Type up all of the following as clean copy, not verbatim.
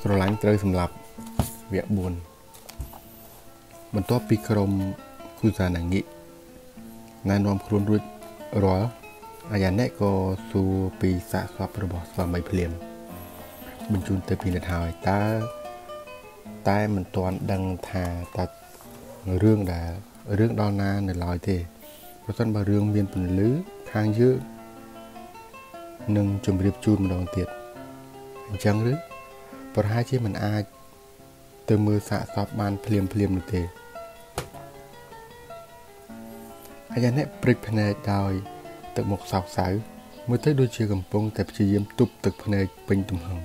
ក្រឡាញ់ត្រូវសម្លាប់វគ្គ4បន្ទាប់ពីក្រុមគូសាណាងិណែនាំខ្លួនរួចរាល់អាយ៉ាណែក៏សួរពីសាកសពរបស់ស្វាមីភ្លាមបញ្ជូនទៅពិនិត្យហើយតែមិនទាន់ដឹងថាតើរឿងដល់ណានៅឡើយទេប្រសិនបើរឿងមានពន្លឺខាងយើងនឹងជម្រាបជូនម្ដងទៀតអញ្ចឹងឬប្រហែលជាមិនអាចទៅមើលសាកសពបានភ្លាមនោះទេអាយ៉ាណែព្រិចភ្នែកដោយទឹកមុខសោកសៅមើលទៅដូចជាកំពុងតែព្យាយាមទប់ទឹកភ្នែកពេញទំហឹង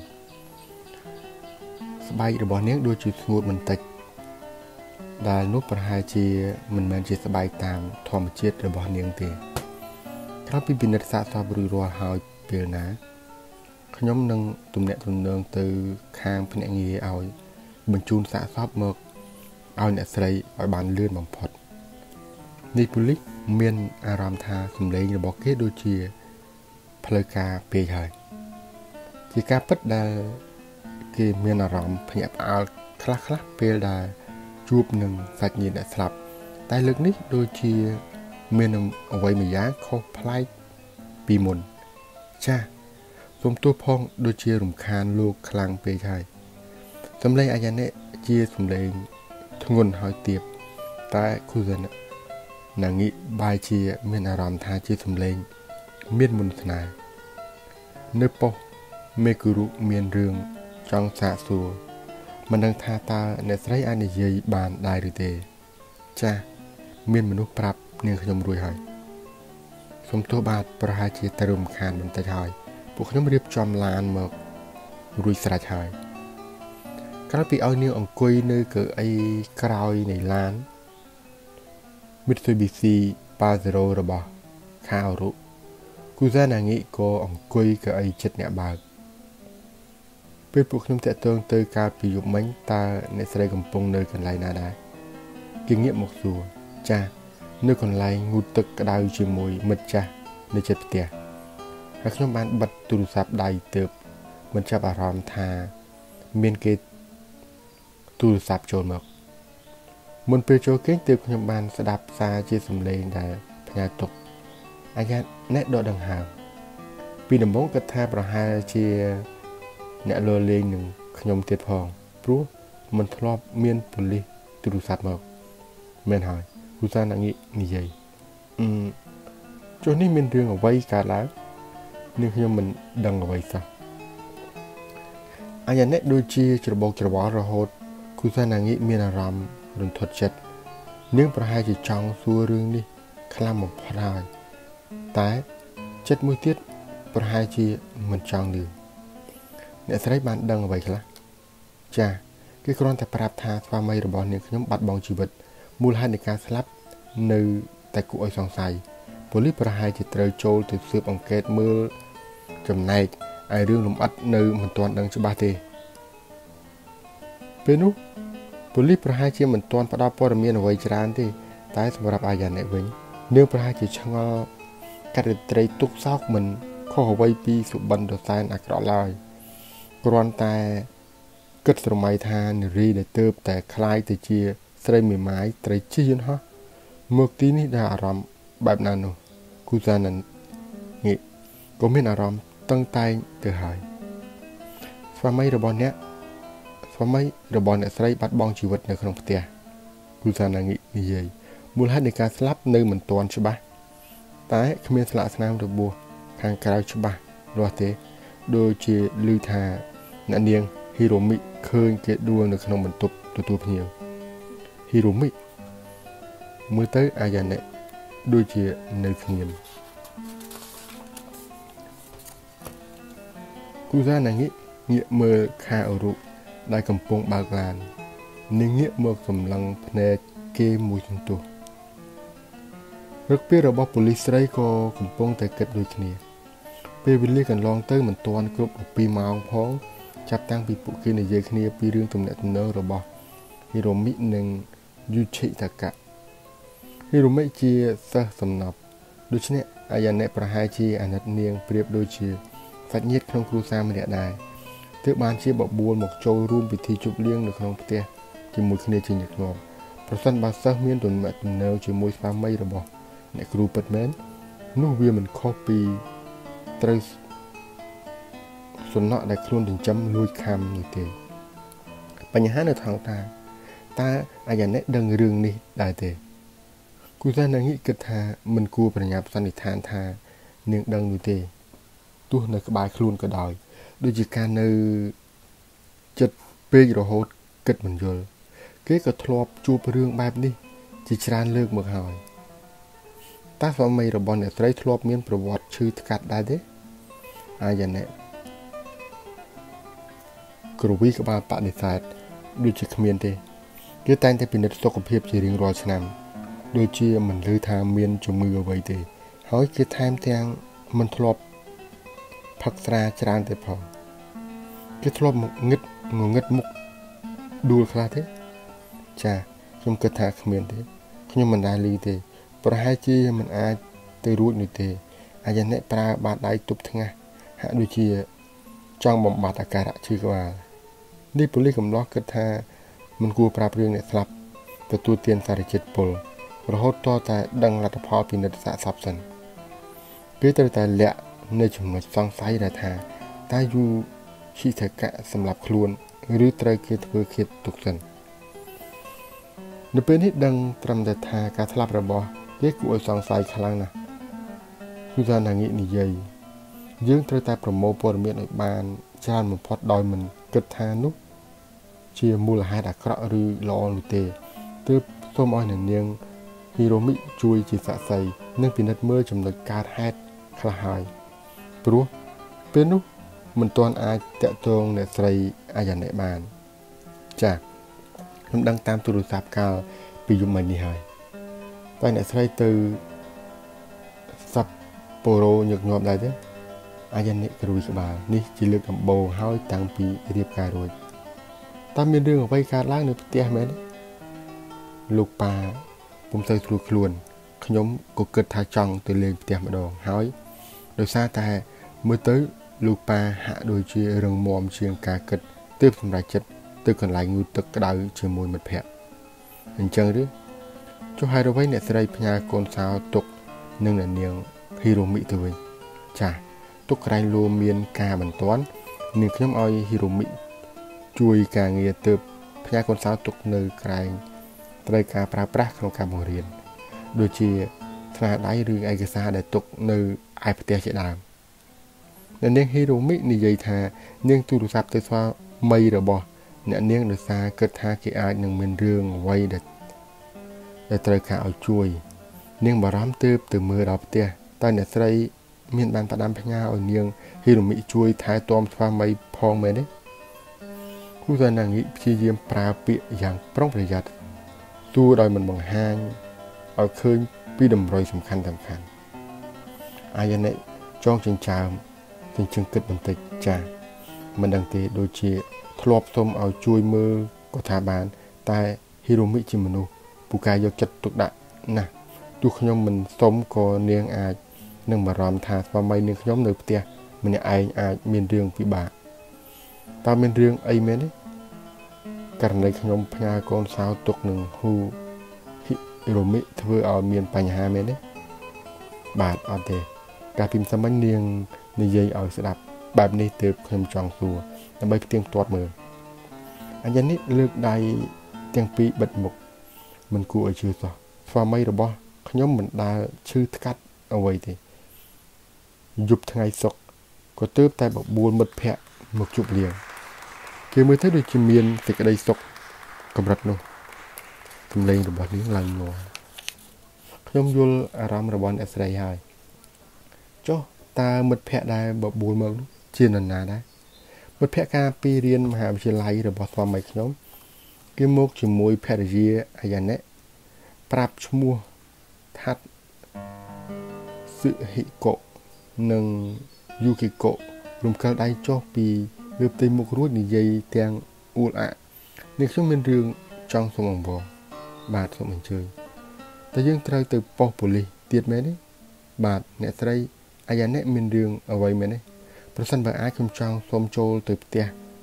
ស្បែករបស់នាងដូចជាស្ងួតបន្តិចដែលនោះប្រហែលជាមិនមែនជាស្បែកតាមធម្មជាតិរបស់នាងទេក្រោយពីពិនិត្យសាកសពរួចរាល់ហើយពេលណាខ្ញុំនឹងទំនាក់ទំនងទៅខាងភ្នាក់ងារឲ្យបញ្ជូនសាកសពមកឲ្យអ្នកស្រីឲ្យបានលឿនបំផុតនេះប៉ូលីសមានអារម្មណ៍ថាសម្លេងរបស់គេដូចជាផ្លូវការពេកហើយជាការពិតដែលគេមានអារម្មណ៍ភ្ញាក់ផ្អើលខ្លះពេលដែលជួបនឹងសាច់ញាតិអ្នកស្លាប់តែលើកនេះដូចជាមានអ្វីមួយយ៉ាងខុសប្លែកពីមុនចាសូមទោសផងដូចជារំខានលោកខ្លាំងពេកហើយសម្លេងអាយ៉ាណែជាសម្លេងធ្ងន់ហើយទាបតែគូសាណាងិបែរជាមានអារម្មណ៍ថាជាសម្លេងមានមន្តស្នេហ៍នៅប៉ុស្តិ៍មេគូរុមានរឿងចង់សាកសួរមិនដឹងថាតើអ្នកស្រីអាចនិយាយបានដែរឬទេចាមានមនុស្សប្រាប់នាងខ្ញុំរួចហើយសូមទោសបាទប្រហែលជាទៅរំខានបន្តិចហើយពួកខ្ញុំរៀបចំឡានមករួចស្រេចហើយក្រោយពីឲ្យនាងអង្គុយនៅកៅអីក្រោយនៃឡាន Mitsubishi Pajero របស់ខាអូរុគូសាណាងិក៏អង្គុយកៅអីជិតអ្នកបើកពេលពួកខ្ញុំតាក់ទងទៅកាលពីយប់មិញតើអ្នកស្រីកំពុងនៅកន្លែងណាដែរគេងាកមកសួរចានៅកន្លែងងូតទឹកក្តៅជាមួយមិត្តចាស់នៅជិតផ្ទះហើយខ្ញុំបានបិទទូរស័ព្ទដៃទៅមិនចាប់អារម្មណ៍ថាមានគេទូរស័ព្ទចូលមកមុនពេលចូលគេងទើបខ្ញុំបានស្ដាប់សារជាសំឡេងដែលផ្ញើទុកអាយ៉ាអ្នកដកដង្ហើមពីដំបូងគិតថាប្រហែលជាអ្នកលលេងនឹងខ្ញុំទៀតផងព្រោះមិនធ្លាប់មានប៉ូលីសទូរស័ព្ទមកមែនហើយគូសាណាងិនិយាយចុះនេះមានរឿងអ្វីកើតឡើងនឹងខ្ញុំមិនដឹងអ្វីសោះអាយ៉ាណែដូចជាច្របូកច្របល់រហូតគូសាណាងិមានអារម្មណ៍រន្ធត់ចិត្តនាងប្រហែលជាចង់សួររឿងនេះខ្លាំងបំផុតហើយតែចិត្តមួយទៀតប្រហែលជាមិនចង់ឮអ្នកស្រីបានដឹងអ្វីខ្លះចាគេគ្រាន់តែប្រាប់ថាស្វាមីរបស់នាងខ្ញុំបាត់បង់ជីវិតមូលហេតុនៃការស្លាប់នៅតែគួរឲ្យសង្ស័យប៉ូលីសប្រហែលជាត្រូវចូលទៅស៊ើបអង្កេតមើលចំណែកឯរឿងលម្អិតនៅមិនទាន់ដឹងច្បាស់ទេពេលនោះប៉ូលីសប្រហែលជាមិនទាន់ផ្ដល់ព័ត៌មានអ្វីច្រើនទេតែសម្រាប់អាយ៉ាណែវិញនាងប្រហែលជាឆ្ងល់កាត់រិត្រីទុកសោកមិនខុសអ្វីពីសុបិនរសែនអាក្រក់ឡើយគ្រាន់តែគិតស្រមៃថានារីដែលទៅតែคล้ายទៅជាស្រីមេម៉ាយត្រីជិះយន្តហោះមកទីនេះដែលអារម្មណ៍បែបណានោះគូសាណាងិក៏មានអារម្មណ៍តឹងតែងទៅហើយស្វាមីរបស់អ្នកស្រីបាត់បង់ជីវិតនៅក្នុងផ្ទះគូសាណាងិនិយាយមូលហេតុនៃការស្លាប់នៅមិនទាន់ច្បាស់តែគ្មានស្លាកស្នាមរបួសខាងក្រៅច្បាស់លាស់ទេដូចជាឮថាអ្នកនាងហ៊ីរ៉ូមីឃើញគេដួលនៅក្នុងបន្ទប់ទទួលភ្ញៀវហ៊ីរ៉ូមីមើលទៅអាយ៉ាណែដូចជានៅស្ងៀមគូសាណាងិងាកមើលខាអូរុដែលកំពុងបើកឡាននិងងាកមកសម្លឹងភ្នែកគេមួយសន្ទុះរឹកពីរបស់ប៉ូលីសស្រីក៏កំពុងតែគិតដូចគ្នាពេលវេលាកន្លងទៅមិនទាន់គ្រប់12ម៉ោងផងចាប់តាំងពីពួកគេនិយាយគ្នាពីរឿងទំនាក់ទំនងរបស់ហ៊ីរ៉ូមីនិងយូឆិតាកាហ៊ីរ៉ូមីជាសិស្សសំណប់ដូច្នេះអាយ៉ាណែប្រហែលជាអាណិតនាងប្រៀបដូចជាសាច់ញាតិក្នុងគ្រួសារម្នាក់ដែរទើបបានជាបបួលមកចូលរួមពិធីជប់លៀងនៅក្នុងផ្ទះជាមួយគ្នាជាញឹកញាប់ប្រសិនបើសិស្សមានទំនាក់ទំនងជាមួយស្វាមីរបស់អ្នកគ្រូពិតមែននោះវាមិនខុសពីត្រូវសំណក់ដែលខ្លួនចិញ្ចឹមលួចខាំនោះទេបញ្ហានៅថងតាតើអាយ៉ាណែដឹងរឿងនេះដែរទេគូសាណាងីគិតថាមិនគួរប្រញាប់សន្និដ្ឋានថានាងដឹងនោះទេទោះនៅក្បែរខ្លួនក៏ដោយដូចជាការនៅចិត្តពេករហូតគិតមិនយល់គេក៏ធ្លាប់ជួបរឿងបែបនេះជាច្រើនលើកមកហើយតើស្វាមីរបស់អ្នកស្រីធ្លាប់មានប្រវត្តិឈឺថ្កាត់ដែរទេអាយ៉ាណែគ្រូវីក្បាលបដិសេធដូចជាគ្មានទេគេតែងតែពិនិត្យសុខភាពជារៀងរាល់ឆ្នាំដូចជាមិនឮថាមានជំងឺអ្វីទេហើយគេថែមទាំងមិនធ្លាប់ផឹកស្រាច្រើនទេផងគេធ្លាប់មកងឹតមុខដួលខ្លះទេចាខ្ញុំគិតថាគ្មានទេខ្ញុំមិនដែលឮទេប្រហែលជាមិនអាចទៅរួចនោះទេអាយ៉ាអ្នកប្រើបាតដៃទប់ថ្ងាសហាក់ដូចជាចង់បំបត្តិអាការៈឈឺក្បាលនេះប៉ូលីសកំឡោះគិតថាមិនគួរប្រាប់រឿងអ្នកស្លាប់ទទួលទានសារជាតិពុលរហូតតតែដឹងលទ្ធផលពិនិត្យសាកសពសិនគេត្រូវតែលាក់នៅចំណុចសង្ស័យដែលថាតើយូឈីថកៈសម្រាប់ខ្លួនឬត្រូវគេធ្វើឃាតទុកសិននៅពេលនេះដឹងត្រឹមតែថាការស្លាប់របស់គេគួរឲ្យសង្ស័យខ្លាំងណាស់គឺថានាងនិយាយយើងត្រូវតែប្រមូលព័ត៌មានឲ្យបានច្រើនបំផុតដោយមិនគិតថានោះជាមូលហេតុអាក្រក់ឬល្អនោះទេទើបសូមឲ្យនាងហ៊ីរ៉ូមីជួយជាសាក្សីនិងពិនិត្យមើលចំណុចកើតហេតុខ្លះហើយព្រោះពេលនោះមិនទាន់អាចតាក់ទងអ្នកស្រីអាយ៉ាណែបានចា៎ខ្ញុំដឹងតាមទូរស័ព្ទកាលពីយប់មិញនេះហើយតែអ្នកស្រីទៅសាប់ប៉ូរ៉ូញឹកញាប់ដែរទេអាយ៉ាណែគ្រូក្បាលនេះជាលើកដំបូងហើយតាំងពីរៀបការរួចតើមានរឿងអ្វីកើតឡើងនៅផ្ទះមែនទេលោកប៉ាពុំទៅស្រួលខ្លួនខ្ញុំក៏គិតថាចង់ទៅលេងផ្ទះម្ដងហើយដោយសារតែមើលទៅលោកប៉ាហាក់ដូចជារឹងមាំជាងការគិតទើបសម្រេចចិត្តទៅកន្លែងងូតទឹកក្តៅជាមួយមិត្តភក្តិអញ្ចឹងឬចុះហេតុអ្វីអ្នកស្រីផ្ញើកូនសោទុកនឹងអ្នកនាងហ៊ីរ៉ូមីទៅវិញចាទុកក្រែងលោមានការបន្ទាន់នាងខ្ញុំឲ្យហ៊ីរ៉ូមីជួយការងារទើបផ្ញើកូនសោទុកនៅក្រែងត្រូវការប្រើប្រាស់ក្នុងការបង្រៀនដូចជាស្នាដៃឬឯកសារដែលទុកនៅឯផ្ទះជាដើមអ្នកនាងហ៊ីរ៉ូមីនិយាយថានាងទូរស័ព្ទទៅស្វាមីរបស់អ្នកនាងដោយសារគិតថាគេអាចនឹងមានរឿងអ្វីដែលត្រូវការឲ្យជួយនាងបារម្ភទើបទៅមើលដល់ផ្ទះតែអ្នកស្រីមានបានផ្ដាំផ្ញើឲ្យនាងហ៊ីរ៉ូមីជួយថែទាំស្វាមីផងមែនទេគូសាណាងីព្យាយាមប្រើពាក្យយ៉ាងប្រុងប្រយ័ត្នទោះដោយមិនបង្ហាញឲ្យឃើញពីតម្រុយសំខាន់អាយ៉ាណែចងចិញ្ចើមជឹងគិតបន្តិចចាមិនដឹងទេដូចជាធ្លាប់សុំឲ្យជួយមើលក៏ថាបានតែហ៊ីរ៉ូមីជាមនុស្សពូកែយកចិត្តទុកដាក់ណាស់ទោះខ្ញុំមិនសុំក៏នាងអាចនឹងបារម្ភថាស្វាមីនាងខ្ញុំនៅផ្ទះម្នាក់ឯងអាចមានរឿងពិបាកតើមានរឿងអីមែនទេករណីខ្ញុំផ្ញើកូនសោទុកនឹងហ៊ីរ៉ូមីធ្វើឲ្យមានបញ្ហាមែនទេបាទអត់ទេកាលពីម្សិលមិញនាងនិយាយឲ្យស្ដាប់បែបនេះទើបខ្ញុំចង់សួរដើម្បីផ្ទៀងផ្ទាត់មើលអញ្ចឹងនេះលើកដៃទាំងពីរបិទមុខមិនគួរឲ្យជឿសោះស្វាមីរបស់ខ្ញុំមិនដែលឈឺថ្កាត់អ្វីទេយប់ថ្ងៃសុក្រក៏ទើបតែបបួលមិត្តភ័ក្តិមកជប់លៀងគេមើលទៅដូចជាមានសេចក្តីសុខកម្រិតនោះសម្លេងរបស់នាងឡើងងល់ខ្ញុំយល់អារម្មណ៍របស់អ្នកស្រីហើយចុះតើមិត្តភ័ក្តិដែលបបួលមកនោះជានរណាដែរមិត្តភ័ក្តិការពីរៀនមហាវិទ្យាល័យរបស់ស្វាមីខ្ញុំគេមកជាមួយភរិយាអាយ៉ាណែប្រាប់ឈ្មោះថាត់ស៊ឹហិកូនិងយូគីកូរំកិលដៃចុះពីលើផ្ទៃមុខរួចនិយាយទាំងអ៊ូលអានេះខ្ញុំមានរឿងចង់សូមអង្វរបាទសូមអញ្ជើញតែយើងត្រូវទៅប៉ុស្តិ៍ប៉ូលីសទៀតមែនទេបាទអ្នកស្រីអាយ៉ាណែមានរឿងអ្វីមែនទេប្រសិនបើអាចខ្ញុំចង់សូមចូលទៅផ្ទះ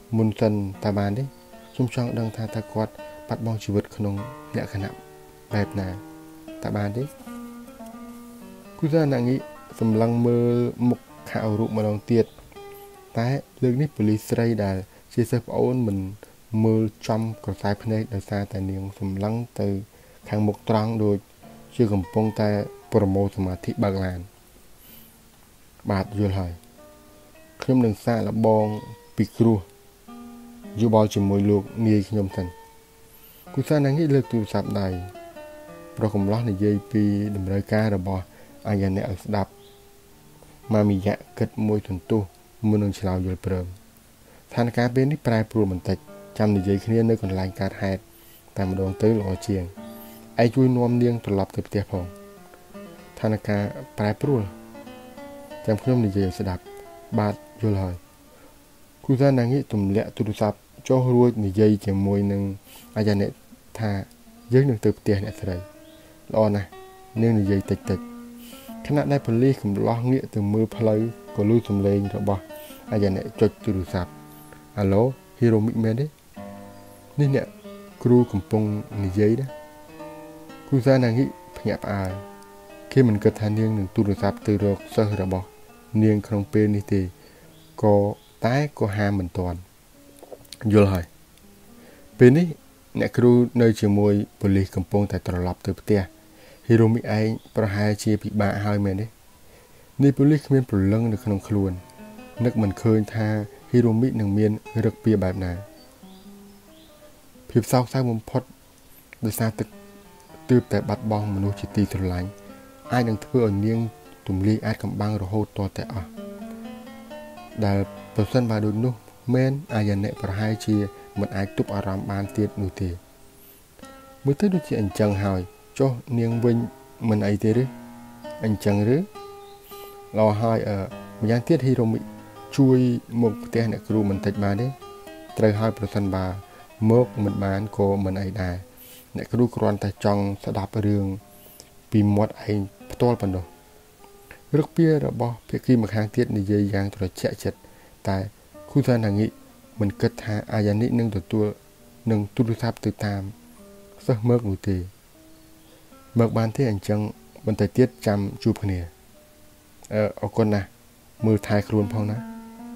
មុនសិនតាបានទេខ្ញុំចង់ដឹងថាតើគាត់បាត់បង់ជីវិតក្នុងលក្ខណៈបែបណាតាបានទេគូសាណាងីសម្លឹងមើលមុខខាអរូបម្ដងទៀតតែលើកនេះប៉ូលីសស្រីដែលជាសិស្សប្អូនមិនមើលចំក្រសែភ្នែកដោយសារតែនាងសម្លឹងទៅខាងមុខត្រង់ដូចជាកំពុងតែប្រមូលសមាធិបើកឡានបាទយល់ហើយខ្ញុំនឹងសាកល្បងពីគ្រោះយោបល់ជាមួយលោកនាយខ្ញុំសិនគូសាណាងីលើកទូរស័ព្ទដៃប្រកំឡោះនិយាយពីតម្រូវការរបស់អាយ៉ាអ្នកឲ្យស្ដាប់ម៉ាមីយ៉ាគិតមួយសន្ទុះមុននឹងឆ្លើយយល់ព្រមស្ថានភាពពេលនេះប្រែប្រួលបន្តិចចាំនិយាយគ្នានៅកន្លែងកើតហេតុតែម្ដងទៅល្អជាងឯងជួយនាំនាងត្រឡប់ទៅផ្ទះផងស្ថានភាពប្រែប្រួលចាំខ្ញុំនិយាយឲ្យស្ដាប់បាទយល់ហើយគូសាណាងីទម្លាក់ទូរស័ព្ទចុះរួចនិយាយជាមួយនឹងអាយ៉ាអ្នកថាយើងនឹងទៅផ្ទះអ្នកស្រីល្អណាស់នាងនិយាយតិចខណៈដែលប៉ូលីសកំឡោះងាកទៅមើលផ្លូវក៏ឮសំឡេងរបស់អាយ៉ាអ្នកចុចទូរស័ព្ទអាឡូហ៊ីរ៉ូមីកមែនទេនេះអ្នកគ្រូកំពុងនិយាយណាគូសាណាងីភ្ញាក់ផ្អើលគេមិនគិតថានាងនឹងទូរស័ព្ទទៅរកសិស្សរបស់នាងក្នុងពេលនេះទេតែក៏ហាមមិនទាន់យល់ហើយពេលនេះអ្នកគ្រូនៅជាមួយប៉ូលីសកំពុងតែត្រឡប់ទៅផ្ទះហ៊ីរ៉ូមីឯងប្រហែលជាពិបាកហើយមែនទេនេះប៉ូលីសគ្មានព្រលឹងនៅក្នុងខ្លួននឹកមិនឃើញថាហ៊ីរ៉ូមីនឹងមានរឹកពីបែបណាភាពសោកសៅបំផុតដោយសារទឹកទើបតែបាត់បង់មនុស្សជាទីស្រឡាញ់អាចនឹងធ្វើឲ្យនាងទម្លាយអាចកំបាំងរហូតតតែអស់ដែលប្រសិនបើដូចនោះមែនអាយ៉ាអ្នកប្រហែលជាមិនអាចទប់អារម្មណ៍បានទៀតនោះទេមើលទៅដូចជាអញ្ចឹងហើយចុះនាងវិញមិនអីទេឬអញ្ចឹងឬល្អហើយម្យ៉ាងទៀតហ៊ីរ៉ូមីជួយមកផ្ទះអ្នកគ្រូបន្តិចបានទេត្រូវហើយប្រសិនបើមកមិនបានក៏មិនអីដែរអ្នកគ្រូគ្រាន់តែចង់ស្ដាប់រឿងពីមាត់ឯងផ្ទាល់ប៉ុណ្ណោះរឹកពីរបស់ភាគីម្ខាងទៀតនិយាយយ៉ាងត្រជាក់ចិត្តតែគូសាណាងីមិនគិតថាអាយ៉ានីនឹងទទួលនឹងទូរស័ព្ទទៅតាមសិស្សមើកនោះទេមើកបានទេអញ្ចឹងបន្តិចទៀតចាំជួបគ្នាអរគុណណាស់មើលថែខ្លួនផងណា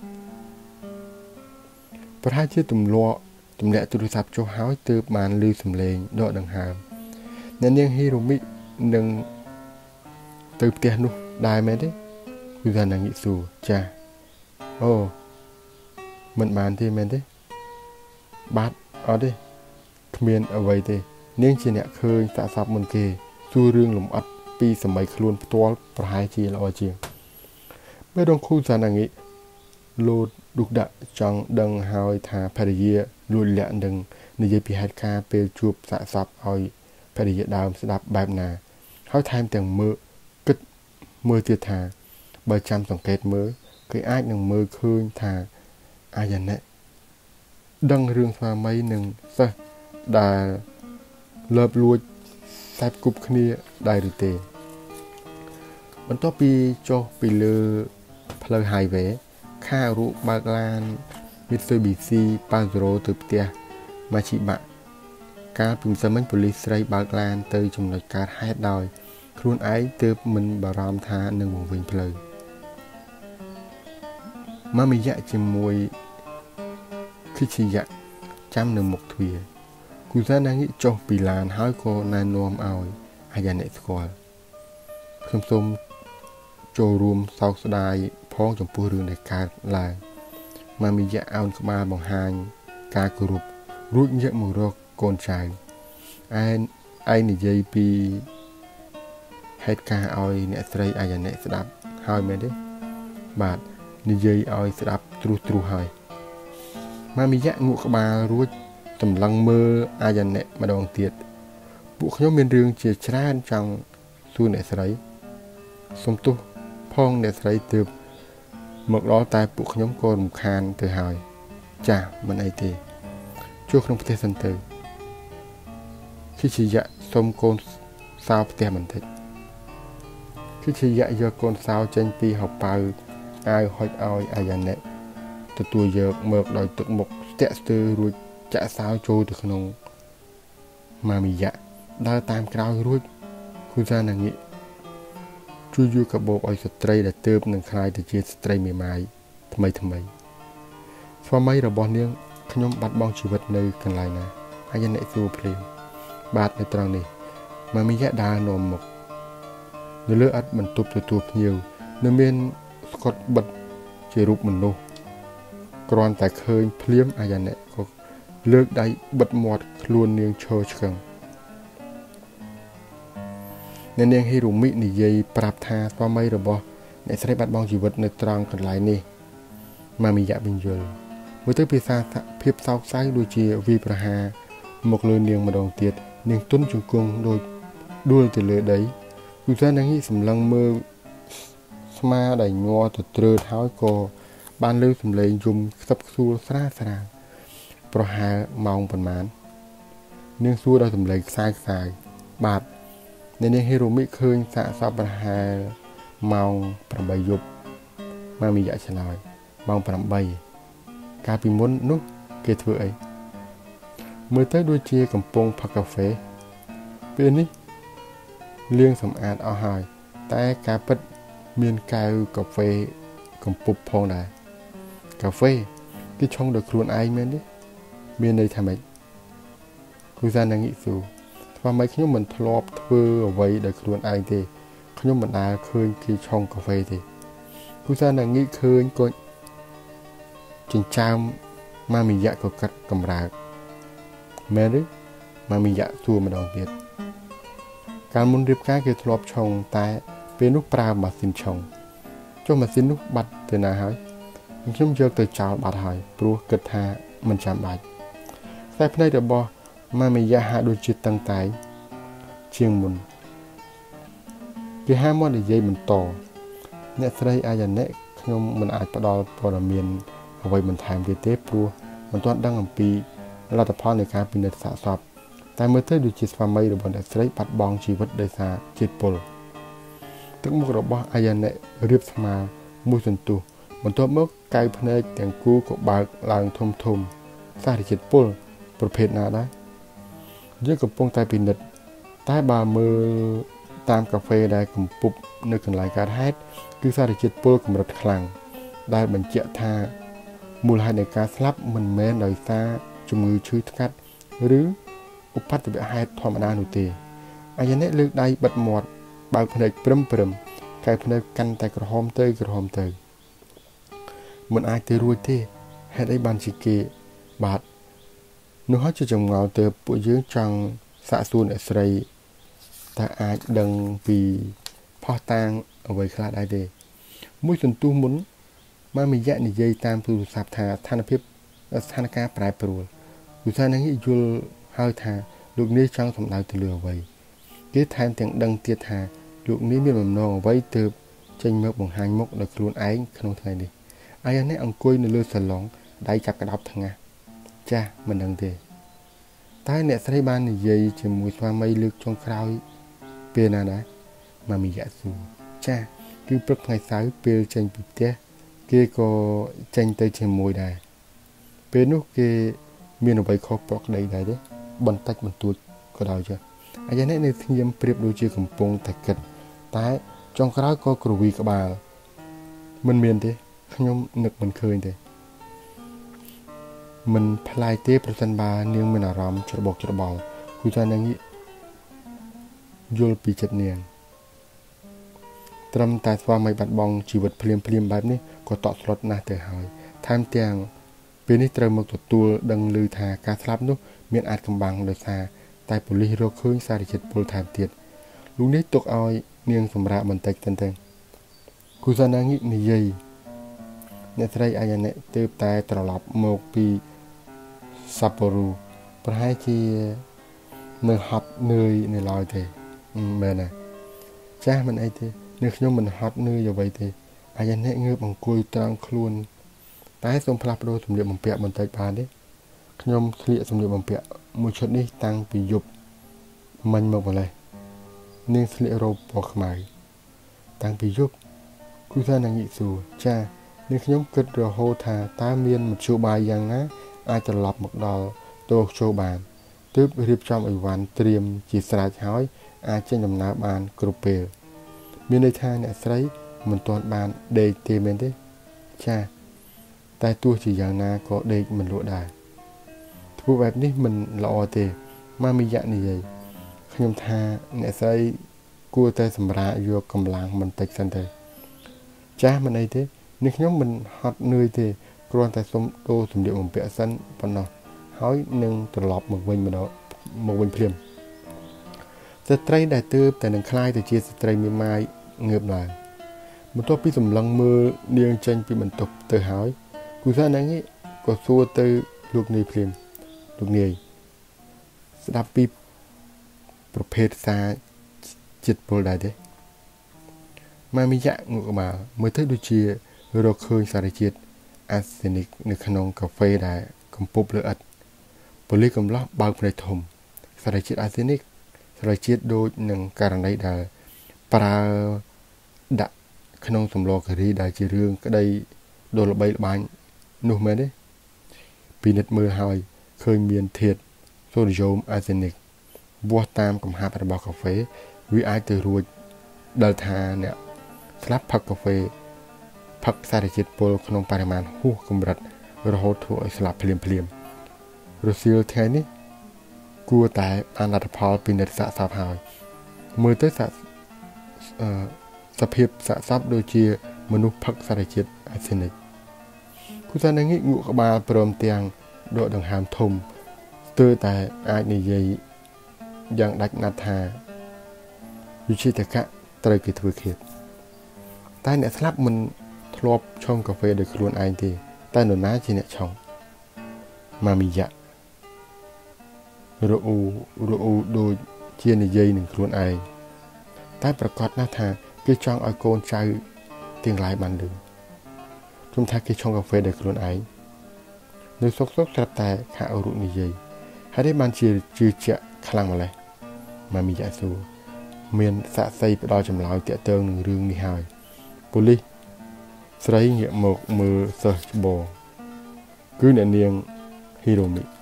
ប្រហែលជាទម្លាក់ទូរស័ព្ទចុះហើយទើបបានឮសំឡេងដកដង្ហើមអ្នកនាងហ៊ីរ៉ូមីនឹងទៅផ្ទះនោះដែរមែនទេគូសាណាងីសួរចាអូមិនបានទេមែនទេបាទអត់ទេគ្មានអ្វីទេនាងជាអ្នកឃើញសាកសពមុនគេសួររឿងលំអិតពីសម័យខ្លួនផ្ទាល់ប្រហែលជាល្អជាងពេលដងគូសាណាងីលោតឌុកដាក់ចង់ដឹងហើយថាភរិយាលួចលាក់នឹងនិយាយពីហេតុការណ៍ពេលជួបសាកសពឲ្យភរិយាដើមស្ដាប់បែបណាហើយថែមទាំងគិតមើលទៀតថាបើចាំសង្កេតមើលគេអាចនឹងមើលឃើញថាអាយ៉ាណែដឹងរឿងស្វាមីនិងសិស្សដែលលើបលួចសាច់គប់គ្នាដែរឬទេបន្ទាប់ពីចុះពីលើផ្លូវ highway ខារូបើកឡាន Mitsubishi Pajero ទៅផ្ទះ Machiba កាលពីម្សិលមិញប៉ូលីសស្រីបើកឡានទៅចំណុចកើតហេតុដោយខ្លួនឯងទើបមិនបារម្ភថានឹងវង្វេងផ្លូវម៉ាមីយ៉ាជាមួយគិឈីយ៉ាចាំនៅមុខទ្វារគូសាណាងីចុះពីឡានហើយក៏ណែនាំឲ្យអាយ៉ាអ្នកស្គាល់ខ្ញុំសូមចូលរួមសោកស្ដាយផងចំពោះរឿងដែលកើតឡើងម៉ាមីយ៉ាអោនក្បាលបង្ហាញការគោរពរួចងាកមករកកូនចៅឯងនិយាយពីហេតុការណ៍ឲ្យអ្នកស្រីអាយ៉ាអ្នកស្ដាប់ហើយមែនទេបាទនិយាយឲ្យស្ដាប់ទ្រុសហើយម៉ាមីយ៉ាងក់ក្បាលរួចសម្លឹងមើលអាយ៉ាអ្នកម្ដងទៀតពួកខ្ញុំមានរឿងជាច្រើនចង់សួរអ្នកស្រីសុំទោសផងអ្នកស្រីទើបមកដល់តែពួកខ្ញុំក៏រំខានទៅហើយចាស់មិនអីទេជួបក្នុងផ្ទះសិនទៅគិឈីយ៉ាសុំកូនសោផ្ទះបន្តិចគិឈីយ៉ាយកកូនសោចេញពីហោប៉ៅអាវហុចឲ្យអាយ៉ាណែទទួលយកមកដោយទឹកមុខតាក់ស្ទើររួចចាក់សោចូលទៅក្នុងម៉ាមីយ៉ាដើរតាមក្រោយរួចគូសាណាងីជួយយកកាបូបឲ្យស្ត្រីដែលទើបនឹងខ្លាយទៅជាស្ត្រីមេម៉ាយថ្មីស្វាមីរបស់នាងខ្ញុំបាត់បង់ជីវិតនៅកន្លែងណាអាយអ្នកសួរភ្លាមបាទនៅត្រង់នេះម៉ាមីយ៉ាដើរនាំមុខនៅលើឥដ្ឋបន្ទប់ទទួលភ្ញៀវនៅមានស្កុតបិទជារូបមនុស្សគ្រាន់តែឃើញភ្លាមអាយអ្នកក៏លើកដៃបិទមាត់ខ្លួននាងឈរឆ្កឹងនាងហេរ៉ូមីនិយាយប្រាប់ថាស្វាមីរបស់អ្នកស្រីបាត់បង់ជីវិតនៅត្រង់កន្លែងនេះម៉ាមីយ៉ាបញ្យល់មើលទៅភាសាភាពសោកសៅដូចជាវាប្រហារមកលើនាងម្ដងទៀតនាងទុនជង្គង់ដូចដួលទៅលើដីគឺថានាងសម្លឹងមើលស្មាដែលញ័រទៅត្រើតហើយក៏បានលើសំឡេងយំខ្សឹបខ្សួលស្រាលប្រហែលម៉ោងប៉ុន្មាននាងសួរដោយសំឡេងខ្សែបាទនាងហេរ៉ូមីឃើញសាកសពប្រហែលម៉ោង8យប់ម៉ាមីយ៉ាឆ្លើយម៉ោង8កាលពីមុននោះគេធ្វើអីមើលទៅដូចជាកំពុងផឹកកាហ្វេពេលនេះលាងសម្អាតអស់ហើយតែការពិតមានកែវកាហ្វេកំពុបផងដែរកាហ្វេគេឆុងដោយខ្លួនឯងមែនទេមានន័យថាម៉េចគូសាណាងីស៊ូស្វាមីខ្ញុំមិនធ្លាប់ធ្វើអ្វីដោយខ្លួនឯងទេខ្ញុំមិនដែលឃើញគេឆុងកាហ្វេទេគូសាណាងីឃើញក៏ចិញ្ចើមម៉ាមីយ៉ាក៏កាត់កម្រើកមែនទេម៉ាមីយ៉ាសួរម្ដងទៀតកាលមុនរៀបការគេធ្លាប់ឆុងតែពេលនោះប្រើម៉ាស៊ីនឆុងចុះម៉ាស៊ីននោះបាត់ទៅណាហើយខ្ញុំយកទៅចោលបាត់ហើយព្រោះគិតថាមិនចាំបាច់តែភ្នែករបស់ម៉ាមីយ៉ាហាក់ដូចជាតឹងតែងជាងមុនគេហាមកនិយាយបន្តអ្នកស្រីអាយ៉ាណែខ្ញុំមិនអាចផ្ដល់ព័ត៌មានអ្វីបន្ថែមទៀតទេព្រោះមិនទាន់ដឹងអំពីលទ្ធផលនៃការពិនិត្យសាកសពតែមើលទៅដូចជាស្វាមីរបស់អ្នកស្រីបាត់បង់ជីវិតដោយសារជាតិពុលទឹកមុខរបស់អាយ៉ាណែរៀបស្មើមួយសន្ទុះបន្ទាប់មកកៅភ្នែកទាំងគូក៏បើកឡើងធំសារជាតិពុលប្រភេទណាដែរយើងកំពុងតែពិនិត្យតែបើមើលតាមកាហ្វេដែលកំពុបនៅកន្លែងកើតហេតុគឺសារជាតិពុលកម្រិតខ្លាំងដែលបញ្ជាក់ថាមូលហេតុនៃការស្លាប់មិនមែនដោយសារជំងឺឈឺថ្កាត់ឬឧបទ្ទវហេតុធម្មតានោះទេអាយ៉ាណែលើកដៃបិទមាត់បើកភ្នែកព្រឹមកែភ្នែកកាន់តែក្រហមទៅមិនអាចទៅរួចទេហេតុអីបានជាគេបាទនោះហើយជាចម្ងល់ទៅពួកយើងចង់សាកសួរអ្នកស្រីតើអាចដឹងពីផុសតាងអ្វីខ្លះដែរទេមួយសន្ទុះមុនម៉ាមីយ៉ានិយាយតាមទូរស័ព្ទថាស្ថានភាពប្រែប្រួលឧស្សាហ៍នឹងយល់ហើយថាលោកនាយចង់សម្ដៅទៅលើអ្វីគេថែមទាំងដឹងទៀតថាលោកនាយមានបំណងអ្វីទើបចេញមកបង្ហាញមុខដោយខ្លួនឯងក្នុងថ្ងៃនេះអាយ៉ាណែអង្គុយនៅលើសាឡុងដៃចាប់ក្តោបថ្ងាសចាស់មិនដឹងទេតែអ្នកស្រីបាននិយាយជាមួយស្វាមីលើកចុងក្រោយពេលណាដែរម៉ាមីយ៉ាស៊ូចាស់គឺព្រឹកថ្ងៃសៅរ៍ពេលចេញពីផ្ទះគេក៏ចេញទៅជាមួយដែរពេលនោះគេមានអ្វីខុសប្រក្រតីដែរទេបន្តិចបន្តួចក៏ដោយចុះអាយ៉ាណែនៅស្ងៀមប្រៀបដូចជាកំពុងតែគិតតែចុងក្រោយក៏គ្រវីក្បាលមិនមានទេខ្ញុំនឹកមិនឃើញទេមិនផ្លាយទេប្រសិនបើនាងមានអារម្មណ៍ច្របូកច្របល់គឺថានាងយល់ពីចិត្តនាងត្រឹមតែស្វាមីបាត់បង់ជីវិតភ្លាមបែបនេះក៏តក់ស្លុតណាស់ទៅហើយថែមទាំងពេលនេះត្រូវមកទទួលដឹងឮថាការស្លាប់នោះមានអាចកំបាំងដោយសារតែប៉ូលីសរកឃើញសារជាតិពុលថែមទៀតលោកនេះទុកឲ្យនាងសម្រាប់បន្តិចទៅគូសាណាងីនិយាយអ្នកស្រីអាយ៉ាណែទើបតែត្រឡប់មកពីសាប់ប៉ូរូប្រហែលជានៅហត់នឿយនៅឡើយទេមែនណាចាស់មិនអីទេនៅខ្ញុំមិនហត់នឿយអ្វីទេអាយ៉ាណែងើបអង្គុយត្រង់ខ្លួនតែសូមផ្លាស់ប្ដូរសម្លៀកបំពាក់បន្តិចបានទេខ្ញុំស្លៀកសម្លៀកបំពាក់មួយឈុតនេះតាំងពីយប់មិញមកម្លេះនាងស្លៀករ៉ូបពណ៌ខ្មៅតាំងពីយប់គូសាណាងីស៊ូចានាងខ្ញុំគិតរហូតថាតើមានមធ្យោបាយយ៉ាងណាអាចត្រឡប់មកដល់តូក្យូបានទើបរៀបចំអីវ៉ាន់ត្រៀមជាស្រេចហើយអាចចេញដំណើរបានគ្រប់ពេលមានន័យថាអ្នកស្រីមិនទាន់បានដេកទេមែនទេចាតែទោះជាយ៉ាងណាក៏ដេកមិនលក់ដែរធ្វើបែបនេះមិនល្អទេម៉ាមីយ៉ានិយាយខ្ញុំថាអ្នកស្រីគួរតែសម្រាកយកកម្លាំងបន្តិចសិនទៅចាស់មិនអីទេនេះខ្ញុំមិនហត់នឿយទេគ្រាន់តែសុំដូរសម្លៀកបំពាក់សិនប៉ុណ្ណោះហើយនឹងត្រឡប់មកវិញភ្លាមស្ត្រីដែលទើបតែនឹងคล้ายទៅជាស្ត្រីមេម៉ាយងើបឡើងបន្ទាប់ពីសម្លឹងមើលនាងចេញពីបន្ទប់ទៅហើយគូសាណាងីក៏សួរទៅលោកនាយភ្លាមលោកនាយស្ដាប់ពីប្រភេទសារចិត្តពលដែរទេម៉ាមីយ៉ាងក់ក្បាលមើលទៅដូចជារកឃើញសារជាតិអាសេនិកនៅក្នុងកាហ្វេដែលកំពប់លើឥដ្ឋប៉ូលីសកំឡោះបើកភ្នែកធំសារជាតិអាសេនិកសារជាតិដូចនឹងករណីដែលប្រើដាក់ក្នុងសម្លការីដែលជារឿងក្តីដ៏ល្បីល្បាញនោះមែនទេពិនិត្យមើលហើយឃើញមានធាតុសូដ្យូមអាសេនិកវាស់តាមកំហាប់របស់កាហ្វេវាអាចទៅរួចដល់ថាអ្នកស្លាប់ផឹកកាហ្វេផឹកសារជាតិពុលក្នុងបរិមាណហួសកម្រិតរហូតធ្វើឲ្យស្លាប់ភ្លាមរសៀលថ្ងៃនេះគួរតែបានលទ្ធផលពិនិត្យសាកសពហើយមើលទៅសភាពសាកសពដូចជាមនុស្សផឹកសារជាតិអាសេនិកគូសានាងងក់ក្បាលព្រមទាំងដកដង្ហើមធំស្ទើរតែអាចនិយាយយ៉ាងដាច់ណាត់ថាវិជាតកៈត្រូវគេធ្វើឃាតតែអ្នកស្លាប់មិនធ្លាប់ឆុងកាហ្វេដោយខ្លួនឯងទេតែនរណាជាអ្នកឆុងម៉ាមីយ៉ារអ៊ូដូចជានិយាយនឹងខ្លួនឯងតែប្រកាសណាស់ថាគេចង់ឲ្យកូនចៅទាំងឡាយបានលឺខ្ញុំថាគេឆុងកាហ្វេដោយខ្លួនឯងនៅសុកស្រាប់តែខាអរុនិយាយហើយនេះបានជាជឿជាក់ខ្លាំងម្ល៉េះម៉ាមីយ៉ាស៊ូមានសាក់សីផ្ដល់ចម្លើយតាក់ទងនឹងរឿងនេះហើយប៉ូលីសស្រីងាកមកមើលសិស្សច្បងគឺអ្នកនាងហ៊ីរ៉ូមី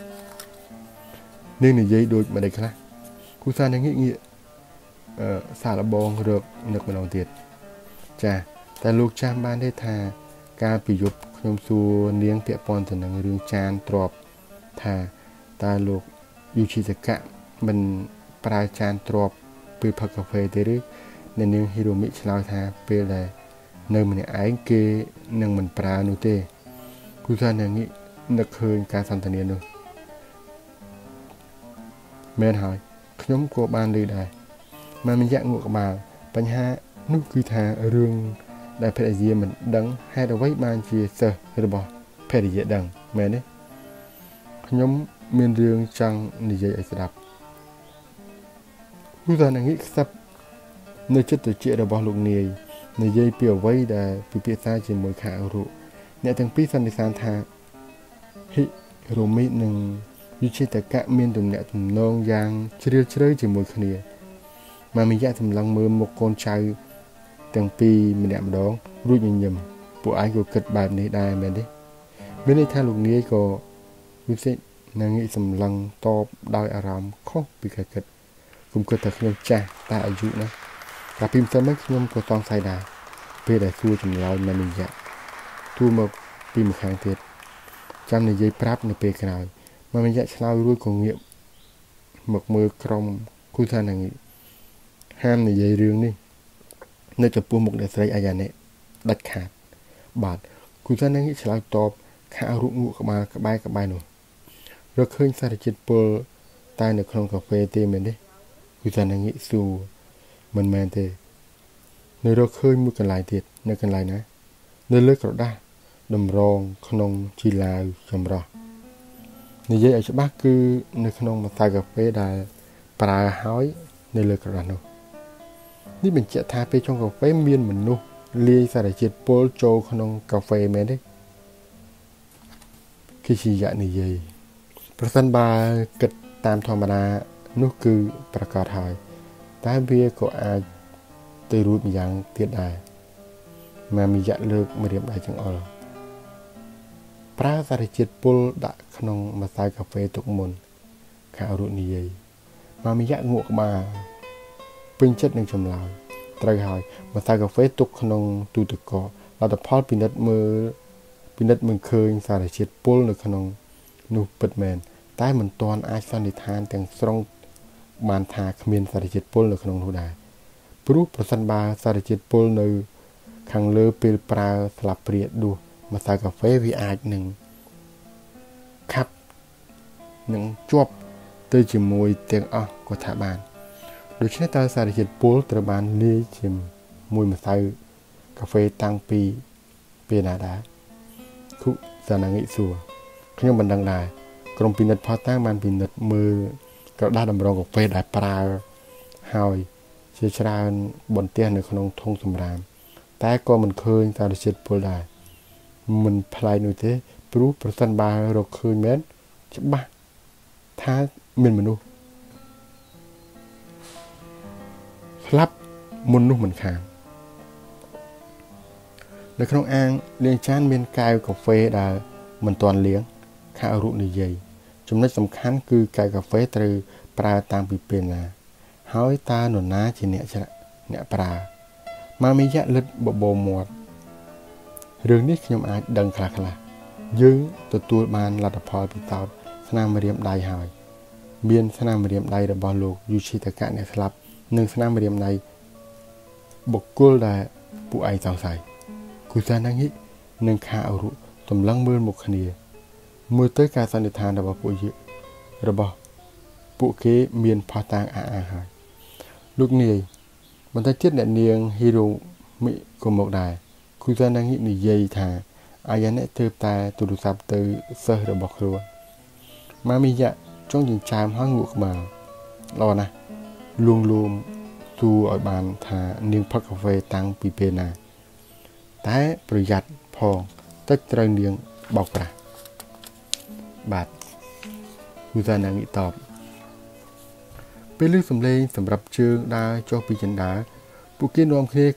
នាងនិយាយដូចម្ដេចខ្លះគូសានាងងាកសាឡបងរកនឹកម្ដងទៀតចាតែលោកចាំបានទេថាកាលពីយប់ខ្ញុំសួរនាងពាក់ព័ន្ធទៅនឹងរឿងចានទ្របថាតើលោកយូជីតកៈមិនប្រើចានទ្របពេលផឹកកាហ្វេទេឬអ្នកនាងហ៊ីរ៉ូមីឆ្លើយថាពេលដែលនៅម្នាក់ឯងគេនឹងមិនប្រើនោះទេគូសានាងនឹកឃើញការសន្ទនានោះមែនហើយខ្ញុំក៏បានឮដែរម៉ាមីយ៉ាងក់ក្បាលបញ្ហានោះគឺថារឿងដែលភរិយាមិនដឹងហេតុអ្វីបានជាសិស្សរបស់ភរិយាដឹងមែនទេខ្ញុំមានរឿងចង់និយាយឲ្យស្ដាប់គូសានាងខ្សឹបនៅចិត្តត្រជាក់របស់លោកនាយនិយាយពីអ្វីដែលពិភាក្សាជាមួយខាអរុអ្នកទាំងពីរសន្និដ្ឋានថាហ៊ីរ៉ូមីនិងយូជីតកៈមានទំនាក់ទំនងយ៉ាងជ្រាលជ្រៅជាមួយគ្នាម៉ាមីយ៉ាសម្លឹងមើលមុខកូនចៅទាំងពីរម្នាក់ម្ដងរួចញញឹមពួកឯងក៏គិតបែបនេះដែរមែនទេមានន័យថាលោកនាយក៏វិសេសនាងសម្លឹងតបដោយអារម្មណ៍ខុសពីការគិតខ្ញុំគិតថាខ្ញុំចាស់តែអាយុណាកាលពីម្សិលមិញខ្ញុំក៏សង្ស័យដែរពេលដែលសួរចម្លើយម៉ាមីយ៉ាទូមកពីម្ខាងទៀតចាំនិយាយប្រាប់នៅពេលក្រោយម៉ាមីយ៉ាឆ្លើយរួចក៏ងាកមកមើលក្រុមគូសានាងហាមនិយាយរឿងនេះនៅចំពោះមុខអ្នកស្រីអាយ៉ាណេដាច់ខាតបាទគូសានាងឆ្លើយតបខារុងក់ក្បាលក្បែរនោះរកឃើញសារជាតិពុលតែនៅក្នុងកាហ្វេទេមែនទេគូសានាងសួរមិនមែនទេនៅរកឃើញមួយកន្លែងទៀតនៅកន្លែងណានៅលើក្រដាសតម្រងក្នុងជីឡាវចម្រោះនិយាយឲ្យច្បាស់គឺនៅក្នុងម្សៅកាហ្វេដែលប្រើហើយនៅលើក្រដាសនោះនេះបញ្ជាក់ថាពេលចុងកាហ្វេមានមនុស្សលាយសារជាតិពុលចូលក្នុងកាហ្វេមែនទេគីជីយ៉ានិយាយប្រសិនបើគិតតាមធម្មតានោះគឺប្រកាសហើយតែវាក៏អាចទៅរួចម្យ៉ាងទៀតដែរម៉ាមីយ៉ាលើកម្រាមដៃចង្អុលប្រើសារជាតិពុលដាក់ក្នុងម្សៅកាហ្វេទុកមុនខាងអរុនិយាយម៉ាមីយ៉ាក់ងក់ក្បាលពេញចិត្តនឹងចម្លើយត្រូវហើយម្សៅកាហ្វេទុកក្នុងទូទឹកកកលទ្ធផលពិនិត្យមិនឃើញសារជាតិពុលនៅក្នុងនោះពិតមែនតែមិនទាន់អាចសន្និដ្ឋានទាំងស្រុងបានថាគ្មានសារជាតិពុលនៅក្នុងនោះដែរព្រោះប្រសិនបើសារជាតិពុលនៅខាងលើពេលប្រើស្លាបព្រាដួសម្សៅកាហ្វេវាអាចនឹងខាប់នឹងជាប់ទៅជាមួយទាំងអស់ក៏ថាបានដូច្នេះតើសារជាតិពុលត្រូវបានលាយជាមួយម្សៅកាហ្វេតាំងពីពេលណាដែរគុសាណាងិសួរខ្ញុំមិនដឹងដែរក្រុមពិនិត្យផតតាំងបានពិនិត្យមើលក្រដាសតម្រងកាហ្វេដែលប្រើហើយជាច្រើនបន្ទះនៅក្នុងធុងសម្រាមតែក៏មិនឃើញសារជាតិពុលដែរមិនប្លែកនោះទេព្រោះប្រសិនបើរកឃើញមែនច្បាស់ថាមានមនុស្សស្លាប់មុននោះមិនខាននៅក្នុងអាងលាងចានមានកែវកាហ្វេដែលមិនទាន់លាងខាងអរុនិយាយចំណុចសំខាន់គឺកែវកាហ្វេត្រូវប្រើតាំងពីពេលណាហើយតើនរណាជាអ្នកប្រើម៉ាមីយ៉ាក់លិតបបោមាត់រឿងនេះខ្ញុំអាចដឹងខ្លះយើងទទួលបានលទ្ធផលពិសោធន៍ស្នាមម្រាមដៃហើយមានស្នាមម្រាមដៃរបស់លោកយូឈីតាកៈអ្នកស្លាប់និងស្នាមម្រាមដៃបុគ្គលដែលពួកឯងសង្ស័យគូសាណាងិនិងខាអរុសម្លឹងមើលមុខគ្នាមើលទៅការសន្និដ្ឋានរបស់ពួកគេមានផុសតាងហើយលោកនាយបន្តិចទៀតអ្នកនាងហ៊ីរ៉ូមីក៏មកដែរគូសាណាងិនិយាយថាអាយ៉ាអ្នកទើបតែទូរស័ព្ទទៅសិស្សរបស់ខ្លួនម៉ាមីយ៉ាចង់ចិញ្ចើមហើយងក់ក្បាលល្អណាស់លួងសួរឲ្យបានថានាងផឹកកាហ្វេតាំងពីពេលណាតែប្រយ័ត្នផងទឹកត្រូវនាងបោកប្រាស់បាទគូសាណាងិតបពេលឮសំឡេងសម្រាប់ជើងដើរចុះពីជណ្ដើរពួកគេនាំគ្នា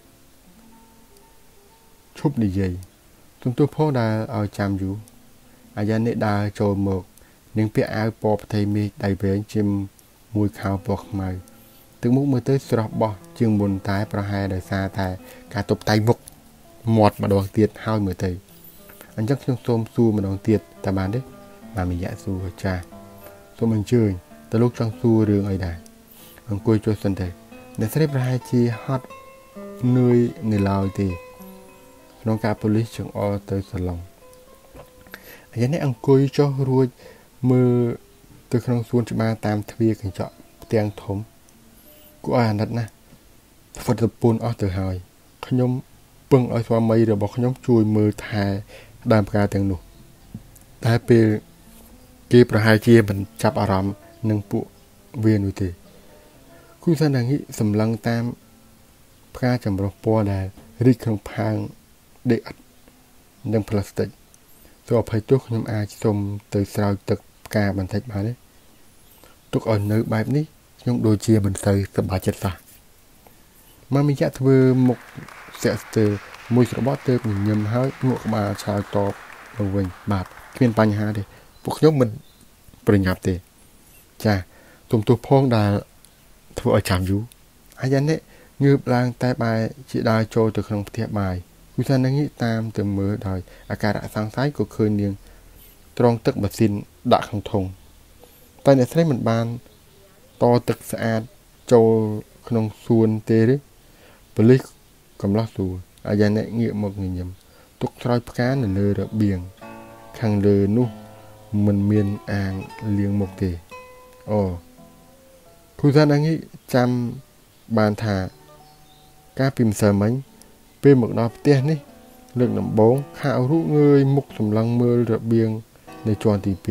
ឈប់និយាយទន្ទុះផងដែលឲ្យចាំយូរអាយ៉ានេះដើរចូលមកនាងពាក់អាវពណ៌ផ្ទៃមេឃដៃវែងជាមួយខោពណ៌ខ្មៅទឹកមុខមើលទៅស្រស់បោះជាងមុនតែប្រហែលដោយសារតែការតុបតែងមុខមាត់ម្ដងទៀតហើយមើលទៅអញ្ចឹងខ្ញុំសូមសួរម្ដងទៀតតើបានទេម៉ាមីយ៉ាសួរចាសូមអញ្ជើញតើលោកចង់សួររឿងអីដែរអង្គុយចុះសិនទេអ្នកស្រីប្រហែលជាហត់នឿយនៅឡើយទេក្នុងការប៉ូលីសចង្អុលទៅសាឡុងអាយ៉ានេះអង្គុយចុះរួចមើលទៅក្នុងសួនច្បារតាមទ្វារកញ្ចក់ផ្ទាំងធំគួរឲ្យអាណិតណាស់ធ្វើទៅពូនអស់ទៅហើយខ្ញុំពឹងឲ្យស្វាមីរបស់ខ្ញុំជួយមើលថែដើមផ្កាទាំងនោះតែពេលគេប្រហែលជាមិនចាប់អារម្មណ៍នឹងពួកវានោះទេគូសាណាងិសម្លឹងតាមផ្កាចម្រុះពណ៌ដែលរីកក្នុងផើងដេកឥដ្ឋនិងផ្លាស្ទិកសូមអភ័យទោសខ្ញុំអាចសុំទៅស្រោចទឹកផ្កាបន្តិចបានទេទុកឲ្យនៅបែបនេះខ្ញុំដូចជាមិនសូវសប្បាយចិត្តសោះម៉ាមីយ៉ាក់ធ្វើមុខស្ទាក់ស្ទើរមួយស្របត់ទៅញញឹមហើយងក់ក្បាលឆ្លើយតបទៅវិញបាទគ្មានបញ្ហាទេពួកខ្ញុំមិនប្រញាប់ទេចាទុំទោះផងដែលធ្វើឲ្យចាំយូរអាយ៉ានេះងើបឡើងតែបែរជាដើរចូលទៅក្នុងផ្ទះបាយគូសានាងតាមទៅមើលដោយអាការៈសង្ស័យក៏ឃើញនាងត្រងទឹកម៉ាស៊ីនដាក់ក្នុងធុងតែអ្នកស្រីមិនបានតទឹកស្អាតចូលក្នុងសួនទេឬប៉ូលីសកំឡោះសួរអាយ៉ានេះងាកមកញញឹមទុកស្រោចផ្កានៅលើរបៀងខាងលើនោះមិនមានអាងលាងមុខទេអូគូសានាងចាំបានថាកាលពីម្សិលមិញពេលមកដល់ផ្ទះនេះលើកដំបូងខាអរុងើយមុខសម្លឹងមើលរបៀងនៅជាន់ទី2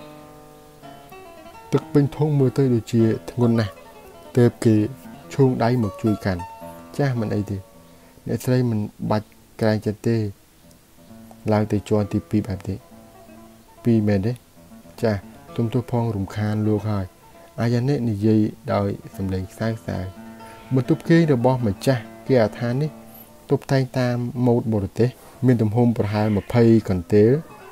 ទឹកពេញធុងមើលទៅដូចជាធ្ងន់ណាស់ទើបគេឈូងដៃមកជួយកាន់ចាស់មិនអីទេអ្នកស្រីមិនបាច់ក្រែងចិត្តទេឡើងទៅជាន់ទី2បែបនេះ2មែនទេចាស់ទុំទោះផងរំខានលោកហើយអាយ៉ានេះនិយាយដោយសំឡេងខ្សៅបន្ទប់គេងរបស់ម្ចាស់គេអាឋាននេះតុបតែងតាមម៉ូដបរទេសមានទំហំប្រហែល20កន្ទេល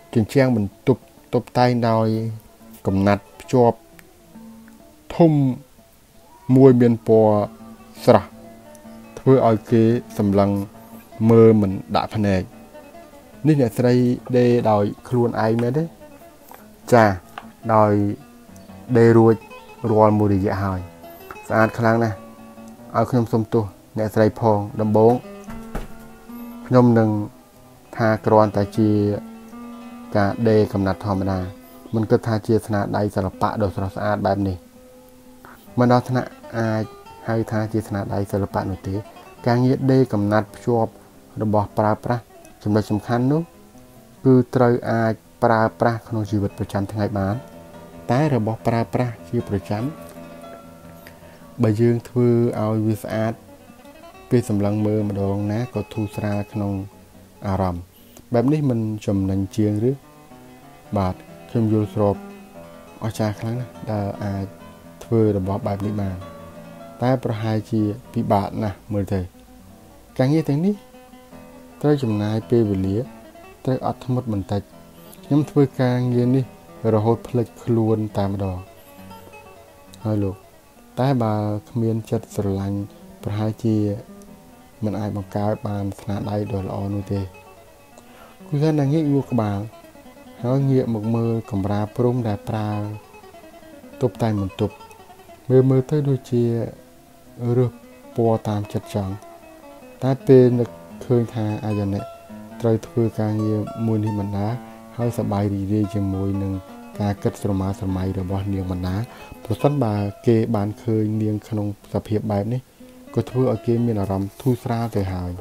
ជាជាងបន្ទប់តែងដោយកំណាត់ភ្ជាប់ធំមួយមានពណ៌ស្រស់ធ្វើឲ្យគេសម្លឹងមើលមិនដាក់ភ្នែកនេះអ្នកស្រីដេរដោយខ្លួនឯងមែនទេចាដោយដេររួចរាល់មួយរយៈហើយស្អាតខ្លាំងណាស់ឲ្យខ្ញុំសុំទោសអ្នកស្រីផងដំបូងខ្ញុំនឹងថាគ្រាន់តែជាការដេរកំណាត់ធម្មតាមិនគិតថាជាស្នាដៃសិល្បៈដ៏ស្រស់ស្អាតបែបនេះមិនដល់ថ្នាក់អាចហៅថាជាស្នាដៃសិល្បៈនោះទេការងារដេរកំណាត់ភ្ជាប់របស់ប្រើប្រាស់ចំណុចសំខាន់នោះគឺត្រូវអាចប្រើប្រាស់ក្នុងជីវិតប្រចាំថ្ងៃបានតែរបស់ប្រើប្រាស់ជាប្រចាំបើយើងធ្វើឲ្យវាស្អាតពេលសម្លឹងមើលម្ដងណាក៏ធូរស្រាលក្នុងអារម្មណ៍បែបនេះមិនចំណេញជាងឬបាទខ្ញុំយល់ស្របអស្ចារ្យខ្លាំងណាស់ដែលអាចធ្វើរបស់បែបនេះបានតែប្រហែលជាពិបាកណាស់មើលទៅការងារទាំងនេះត្រូវចំណាយពេលវេលាត្រូវអត់ធ្មត់បន្តិចខ្ញុំធ្វើការងារនេះរហូតភ្លេចខ្លួនតែម្ដងហើយលោកតែបើគ្មានចិត្តស្រឡាញ់ប្រហែលជាមិនអាចបង្កើតបានស្នាដៃដ៏ល្អនោះទេគឺថាងាកងួរក្បាលហើយងាកមកមើលកំរាព្រំដែលប្រើទប់តែបន្ទប់មើលទៅដូចជារើសពណ៌តាមចិត្តចង់តែពេលនឹកឃើញថាអាយ៉ណែត្រូវធ្វើការងារមួយនេះបណ្ដាហើយសប្បាយរីករាយជាមួយនឹងការគិតស្រមើស្រមៃរបស់នាងបណ្ដាប្រសិនបើគេបានឃើញនាងក្នុងសភាពបែបនេះក៏ធ្វើឲ្យគេមានអារម្មណ៍ធូរស្រាលទៅហើយ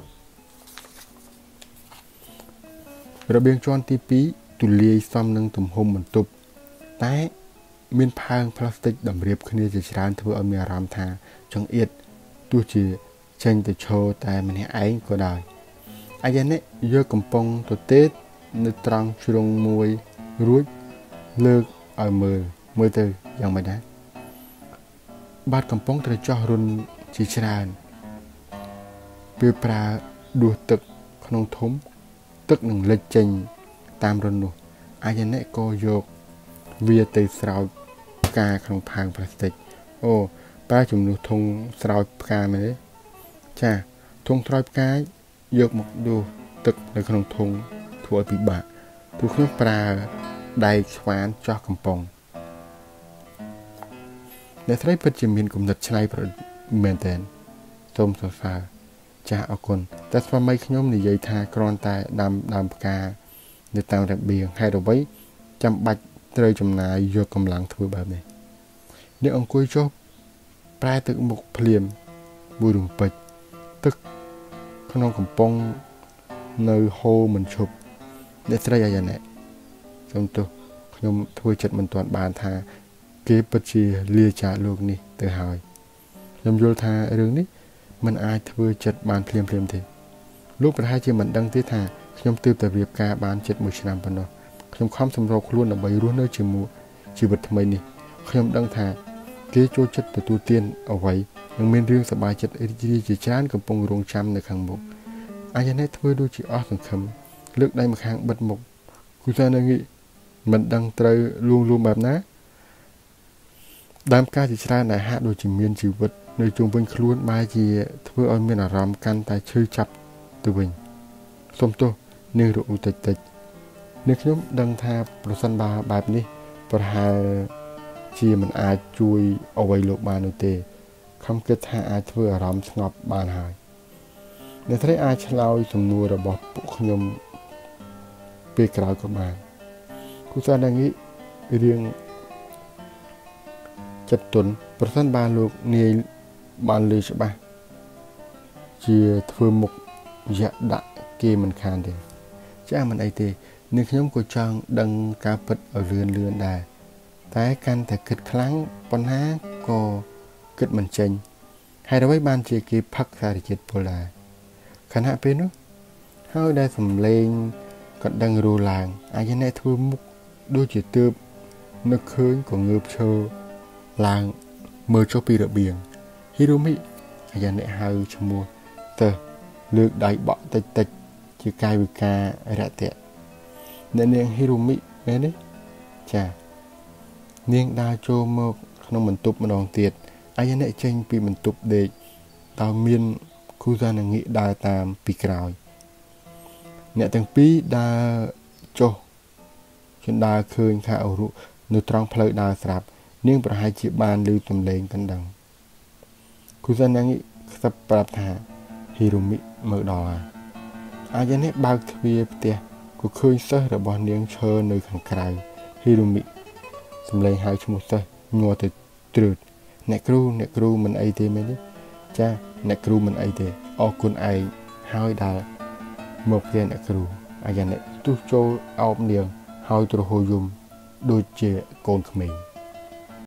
របៀងជាន់ទី2ទូលាយសមនឹងទំហំបន្ទប់តែមានផើងផ្លាស្ទិកតម្រៀបគ្នាជាច្រើនធ្វើឲ្យមានអារម្មណ៍ថាចង្អៀតទោះជាចេញទៅឈរតែម្នាក់ឯងក៏ដោយអាយ៉ានេះយកកំប៉ុងទៅទេនៅត្រង់ជ្រុងមួយរួចលើកឲ្យមើលទៅយ៉ាងម៉េចដែរបាតកំប៉ុងត្រូវចោះរុនជាច្រើនពេលប្រើដួសទឹកក្នុងធុំទឹកនឹងលេចចេញតាមរុននោះអាយ៉ានេះក៏យកវាទៅស្រោចផ្កាក្នុងផើងផ្លាស្ទិកអូប្រើជំនួសធុងស្រោចផ្កាមែនទេចាធុងស្រោចផ្កាយកមកដួសទឹកនៅក្នុងធុងធ្វើឲ្យពិបាកព្រោះខ្ញុំប្រើដែកស្វានចោះកំប៉ុងអ្នកស្រីពិតជាមានគំនិតច្នៃប្រឌិតមែនទែនសូមសរសើរចាស់អរគុណតែស្វាមីខ្ញុំនិយាយថាគ្រាន់តែដាំដើមផ្កានៅតាមរបៀងហេតុអ្វីចាំបាច់ត្រូវចំណាយយកកម្លាំងធ្វើបែបនេះអ្នកអង្គុយចុះប្រែទឹកមុខភ្លាមមួយរំពេចទឹកក្នុងកំប៉ុងនៅហូរមិនឈប់អ្នកស្រីអាយ៉ាណែខ្ញុំទោះខ្ញុំធ្វើចិត្តមិនទាន់បានថាគេពិតជាលាចាកលោកនេះទៅហើយខ្ញុំយល់ថារឿងនេះមិនអាចធ្វើចិត្តបានភ្លាមទេលោកប្រហែលជាមិនដឹងទេថាខ្ញុំទើបតែរៀបការបានជិត1ឆ្នាំប៉ុណ្ណោះខ្ញុំខំសម្របខ្លួនដើម្បីរស់នៅជាមួយជីវិតថ្មីនេះខ្ញុំដឹងថាគេចូលចិត្តទទួលទានអ្វីនិងមានរឿងសប្បាយចិត្តរីករាយជាច្រើនកំពុងរងចាំនៅខាងមុខអាយ៉ាណែធ្វើដូចជាអស់សង្ឃឹមលើកដៃម្ខាងបិទមុខគូសានងីមិនដឹងត្រូវលួងបែបណាដើមផ្កាជាច្រើនដែលហាក់ដូចជាមានជីវិតនៅជុំវិញខ្លួនបែរជាធ្វើឲ្យមានអារម្មណ៍កាន់តែឈឺចាប់ទៅវិញសូមទោសនាងរអ៊ូតិចនាងខ្ញុំដឹងថាប្រសិនបើបែបនេះប្រហែលជាមិនអាចជួយអ្វីលោកបាននោះទេខំគិតថាអាចធ្វើអារម្មណ៍ស្ងប់បានហើយអ្នកស្រីអាចឆ្លើយសំណួររបស់ពួកខ្ញុំពេលក្រោយក៏បានគូសានងីរៀងចិត្តទុនប្រសិនបើលោកនាយបានលើច្បាស់ជាធ្វើមុខយ៉ាក់ដាក់គេមិនខានទេចាមិនអីទេនាងខ្ញុំក៏ចង់ដឹងការពិតឲ្យលឿនដែរតែកាន់តែគិតខ្លាំងប៉ុន្តែក៏គិតមិនចេញហើយអ្វីបានជាគេផឹកសារជាតិពុលដែរខណៈពេលនោះហើយដែលសំឡេងក៏ដឹងរੂឡើងអាយ៉ាណែធ្វើមុខដូចជាទើបនឹកឃើញក៏ងើបឈរឡើងមើលចុះពីរបៀងហ៊ីរ៉ូមីអាយ៉ាណែហៅឈ្មោះទៅលើកដៃបក់តិចជាកាយវិការរាក់ទាក់អ្នកនាងហ៊ីរូមីមែនទេចានាងដើរចូលមកក្នុងបន្ទប់ម្ដងទៀតអាយ៉ាណែចេញពីបន្ទប់ដេកដោយមានគូសាណាងីដើរតាមពីក្រោយអ្នកទាំងពីរដើរចុះជណ្ដើរឃើញខាអូរុនៅត្រង់ផ្លូវដើរស្រាប់នាងប្រហែលជាបានឮសំឡេងកណ្ដឹងគូសាណាងីខ្សឹបប្រាប់ថាហ៊ីរូមីមកដល់ហើយអាយ៉ាណែបើកទ្វារផ្ទះក៏ឃើញសិស្សរបស់នាងឈរនៅខាងក្រៅហ៊ីរូមីសំឡេងហៅឈ្មោះសិស្សញ័រទៅត្រើតអ្នកគ្រូមិនអីទេមែនទេចាអ្នកគ្រូមិនអីទេអរគុណឯងហើយដែលមកផ្ទះអ្នកគ្រូអាយ៉ាណែទុះចូលអោបនាងហើយទ្រហោយំដូចជាកូនក្មេង